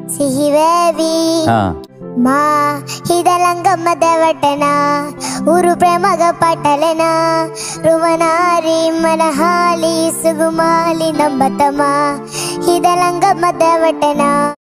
ಸಿಹಿವೇವಿ ಮಾ ಹಿದಲಂಗಮ್ಮ ದೇವಟನ ಊರು ಪ್ರೇಮಗ ಪಟಲೆನ ರುವನಾರಿ ಮನಹಾಲಿ ಸುಗುಮಾಲಿ ನಂಬತಮ ಹಿದಲಂಗಮ್ಮ ದೇವಟನ.